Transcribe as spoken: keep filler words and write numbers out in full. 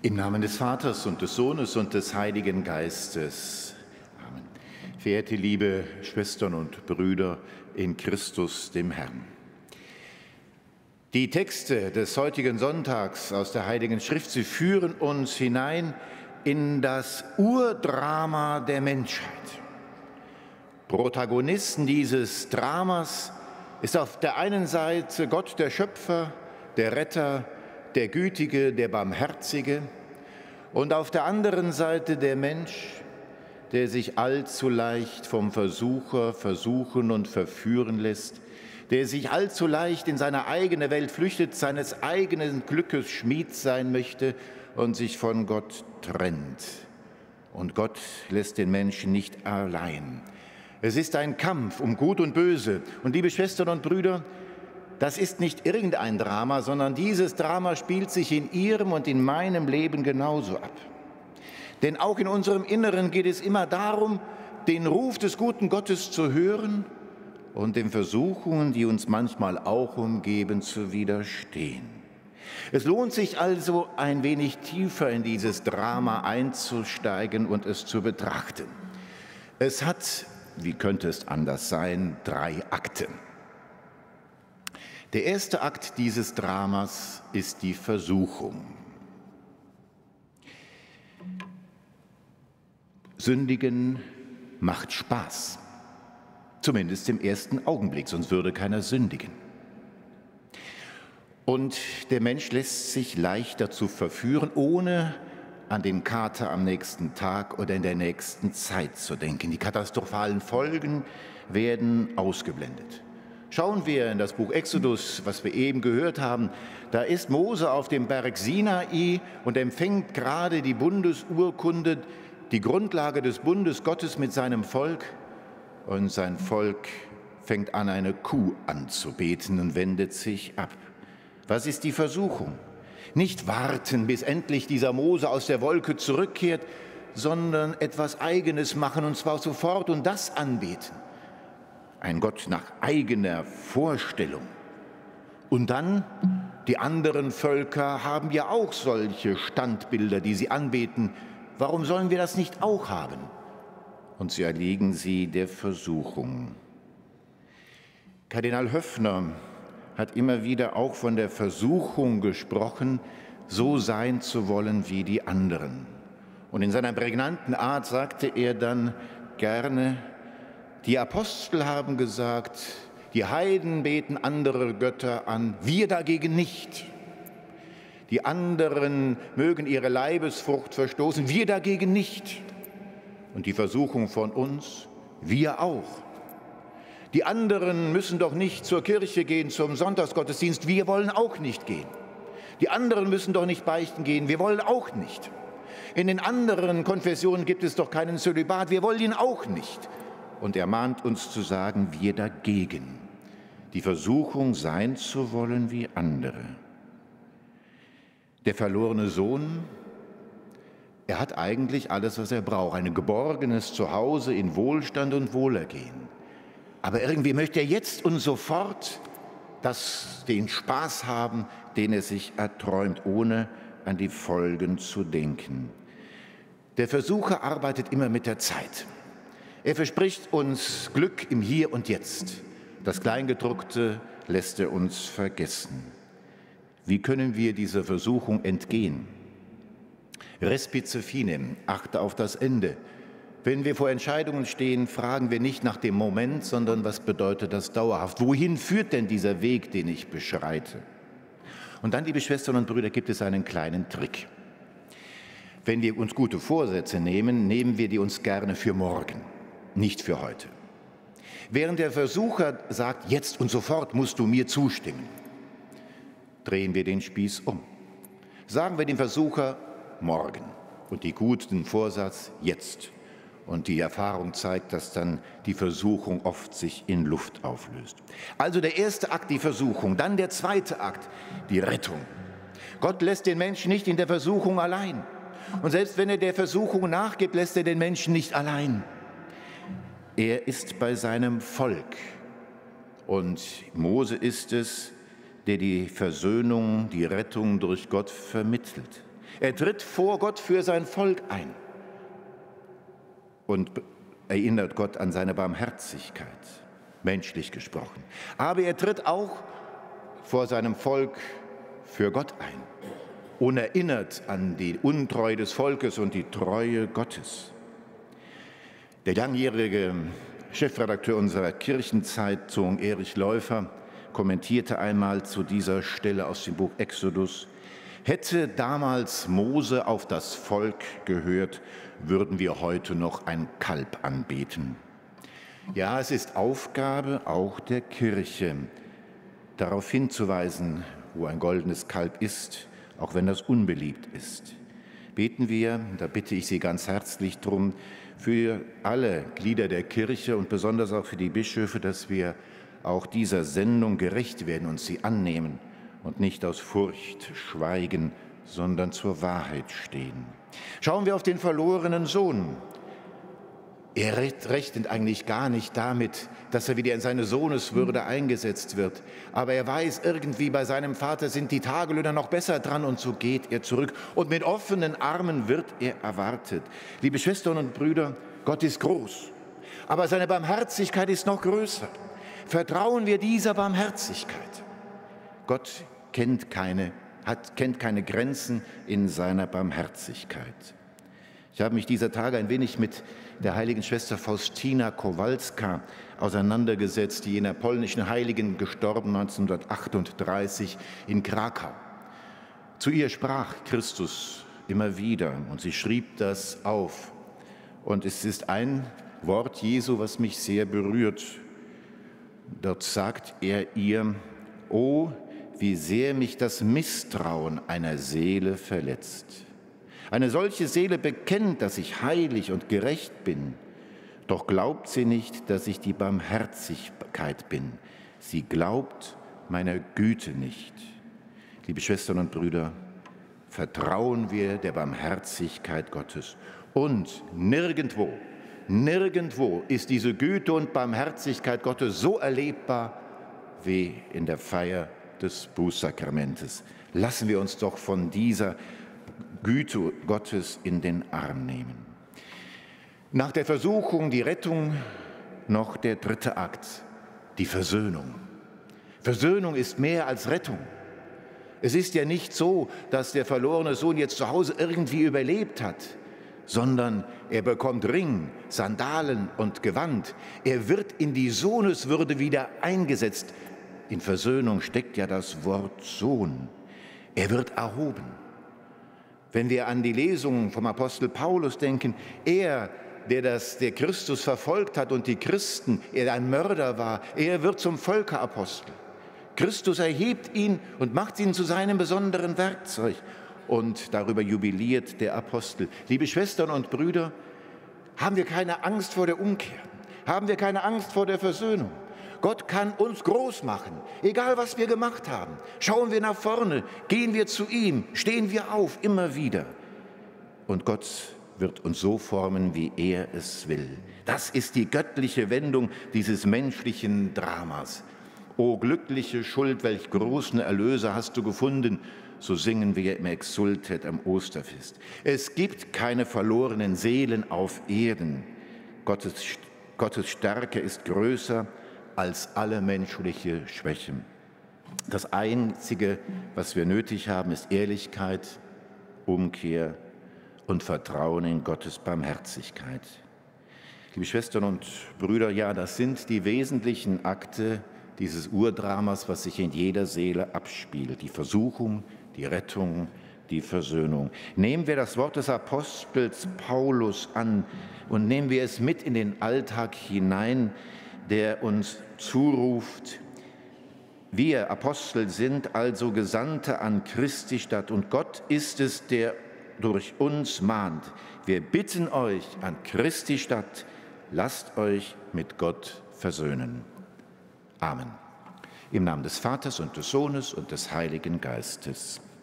Im Namen des Vaters und des Sohnes und des Heiligen Geistes. Amen. Verehrte liebe Schwestern und Brüder in Christus, dem Herrn. Die Texte des heutigen Sonntags aus der Heiligen Schrift, sie führen uns hinein in das Urdrama der Menschheit. Protagonisten dieses Dramas ist auf der einen Seite Gott, der Schöpfer, der Retter, der Gütige, der Barmherzige, und auf der anderen Seite der Mensch, der sich allzu leicht vom Versucher versuchen und verführen lässt, der sich allzu leicht in seine eigene Welt flüchtet, seines eigenen Glückes Schmied sein möchte und sich von Gott trennt. Und Gott lässt den Menschen nicht allein. Es ist ein Kampf um Gut und Böse. Und liebe Schwestern und Brüder, das ist nicht irgendein Drama, sondern dieses Drama spielt sich in Ihrem und in meinem Leben genauso ab. Denn auch in unserem Inneren geht es immer darum, den Ruf des guten Gottes zu hören und den Versuchungen, die uns manchmal auch umgeben, zu widerstehen. Es lohnt sich also, ein wenig tiefer in dieses Drama einzusteigen und es zu betrachten. Es hat, wie könnte es anders sein, drei Akte. Der erste Akt dieses Dramas ist die Versuchung. Sündigen macht Spaß, zumindest im ersten Augenblick, sonst würde keiner sündigen. Und der Mensch lässt sich leicht dazu verführen, ohne an den Kater am nächsten Tag oder in der nächsten Zeit zu denken. Die katastrophalen Folgen werden ausgeblendet. Schauen wir in das Buch Exodus, was wir eben gehört haben. Da ist Mose auf dem Berg Sinai und empfängt gerade die Bundesurkunde, die Grundlage des Bundes Gottes mit seinem Volk. Und sein Volk fängt an, eine Kuh anzubeten und wendet sich ab. Was ist die Versuchung? Nicht warten, bis endlich dieser Mose aus der Wolke zurückkehrt, sondern etwas Eigenes machen, und zwar sofort, und das anbeten. Ein Gott nach eigener Vorstellung. Und dann, die anderen Völker haben ja auch solche Standbilder, die sie anbeten. Warum sollen wir das nicht auch haben? Und sie erliegen sie der Versuchung. Kardinal Höffner hat immer wieder auch von der Versuchung gesprochen, so sein zu wollen wie die anderen. Und in seiner prägnanten Art sagte er dann gerne: Die Apostel haben gesagt, die Heiden beten andere Götter an, wir dagegen nicht. Die anderen mögen ihre Leibesfrucht verstoßen, wir dagegen nicht. Und die Versuchung von uns, wir auch. Die anderen müssen doch nicht zur Kirche gehen, zum Sonntagsgottesdienst, wir wollen auch nicht gehen. Die anderen müssen doch nicht beichten gehen, wir wollen auch nicht. In den anderen Konfessionen gibt es doch keinen Zölibat, wir wollen ihn auch nicht. Und er mahnt uns zu sagen, wir dagegen, die Versuchung sein zu wollen wie andere. Der verlorene Sohn, er hat eigentlich alles, was er braucht, ein geborgenes Zuhause in Wohlstand und Wohlergehen. Aber irgendwie möchte er jetzt und sofort das, den Spaß haben, den er sich erträumt, ohne an die Folgen zu denken. Der Versucher arbeitet immer mit der Zeit. Er verspricht uns Glück im Hier und Jetzt. Das Kleingedruckte lässt er uns vergessen. Wie können wir dieser Versuchung entgehen? Respice finem, achte auf das Ende. Wenn wir vor Entscheidungen stehen, fragen wir nicht nach dem Moment, sondern was bedeutet das dauerhaft? Wohin führt denn dieser Weg, den ich beschreite? Und dann, liebe Schwestern und Brüder, gibt es einen kleinen Trick. Wenn wir uns gute Vorsätze nehmen, nehmen wir die uns gerne für morgen, nicht für heute. Während der Versucher sagt, jetzt und sofort musst du mir zustimmen, drehen wir den Spieß um. Sagen wir dem Versucher morgen und die guten Vorsatz jetzt. Und die Erfahrung zeigt, dass dann die Versuchung oft sich in Luft auflöst. Also der erste Akt, die Versuchung, dann der zweite Akt, die Rettung. Gott lässt den Menschen nicht in der Versuchung allein. Und selbst wenn er der Versuchung nachgibt, lässt er den Menschen nicht allein. Er ist bei seinem Volk. Und Mose ist es, der die Versöhnung, die Rettung durch Gott vermittelt. Er tritt vor Gott für sein Volk ein und erinnert Gott an seine Barmherzigkeit, menschlich gesprochen. Aber er tritt auch vor seinem Volk für Gott ein und erinnert an die Untreue des Volkes und die Treue Gottes. Der langjährige Chefredakteur unserer Kirchenzeitung, Erich Läufer, kommentierte einmal zu dieser Stelle aus dem Buch Exodus: Hätte damals Mose auf das Volk gehört, würden wir heute noch ein Kalb anbeten. Ja, es ist Aufgabe auch der Kirche, darauf hinzuweisen, wo ein goldenes Kalb ist, auch wenn das unbeliebt ist. Beten wir, da bitte ich Sie ganz herzlich drum, für alle Glieder der Kirche und besonders auch für die Bischöfe, dass wir auch dieser Sendung gerecht werden und sie annehmen und nicht aus Furcht schweigen, sondern zur Wahrheit stehen. Schauen wir auf den verlorenen Sohn. Er rechnet eigentlich gar nicht damit, dass er wieder in seine Sohneswürde eingesetzt wird. Aber er weiß, irgendwie bei seinem Vater sind die Tagelöhner noch besser dran, und so geht er zurück. Und mit offenen Armen wird er erwartet. Liebe Schwestern und Brüder, Gott ist groß, aber seine Barmherzigkeit ist noch größer. Vertrauen wir dieser Barmherzigkeit. Gott kennt keine, hat, kennt keine Grenzen in seiner Barmherzigkeit. Ich habe mich dieser Tage ein wenig mit der heiligen Schwester Faustina Kowalska auseinandergesetzt, die jener polnischen Heiligen, gestorben neunzehnhundertachtunddreißig in Krakau. Zu ihr sprach Christus immer wieder und sie schrieb das auf. Und es ist ein Wort Jesu, was mich sehr berührt. Dort sagt er ihr: O, wie sehr mich das Misstrauen einer Seele verletzt. Eine solche Seele bekennt, dass ich heilig und gerecht bin, doch glaubt sie nicht, dass ich die Barmherzigkeit bin. Sie glaubt meiner Güte nicht. Liebe Schwestern und Brüder, vertrauen wir der Barmherzigkeit Gottes. Und nirgendwo, nirgendwo ist diese Güte und Barmherzigkeit Gottes so erlebbar wie in der Feier des Bußsakramentes. Lassen wir uns doch von dieser Güte Gottes in den Arm nehmen. Nach der Versuchung, die Rettung, noch der dritte Akt, die Versöhnung. Versöhnung ist mehr als Rettung. Es ist ja nicht so, dass der verlorene Sohn jetzt zu Hause irgendwie überlebt hat, sondern er bekommt Ring, Sandalen und Gewand. Er wird in die Sohneswürde wieder eingesetzt. In Versöhnung steckt ja das Wort Sohn. Er wird erhoben. Wenn wir an die Lesungen vom Apostel Paulus denken, er, der, das, der Christus verfolgt hat und die Christen, er ein Mörder war, er wird zum Völkerapostel. Christus erhebt ihn und macht ihn zu seinem besonderen Werkzeug. Und darüber jubiliert der Apostel. Liebe Schwestern und Brüder, haben wir keine Angst vor der Umkehr? Haben wir keine Angst vor der Versöhnung? Gott kann uns groß machen, egal was wir gemacht haben. Schauen wir nach vorne, gehen wir zu ihm, stehen wir auf, immer wieder. Und Gott wird uns so formen, wie er es will. Das ist die göttliche Wendung dieses menschlichen Dramas. O glückliche Schuld, welch großen Erlöser hast du gefunden, so singen wir im Exsultet am Osterfest. Es gibt keine verlorenen Seelen auf Erden. Gottes, Gottes Stärke ist größer als alle menschliche Schwäche. Das Einzige, was wir nötig haben, ist Ehrlichkeit, Umkehr und Vertrauen in Gottes Barmherzigkeit. Liebe Schwestern und Brüder, ja, das sind die wesentlichen Akte dieses Urdramas, was sich in jeder Seele abspielt. Die Versuchung, die Rettung, die Versöhnung. Nehmen wir das Wort des Apostels Paulus an und nehmen wir es mit in den Alltag hinein, der uns zuruft: Wir Apostel sind also Gesandte an Christi Stadt und Gott ist es, der durch uns mahnt. Wir bitten euch an Christi Stadt, lasst euch mit Gott versöhnen. Amen. Im Namen des Vaters und des Sohnes und des Heiligen Geistes.